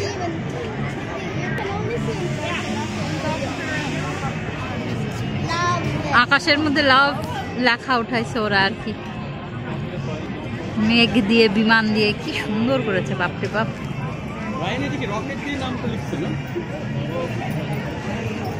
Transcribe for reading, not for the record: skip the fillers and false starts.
আকাশের মধ্যে লাভ লেখা উঠাইছে ওরা আর কি, মেঘ দিয়ে বিমান দিয়ে কি সুন্দর করেছে, বাপরে বাপ।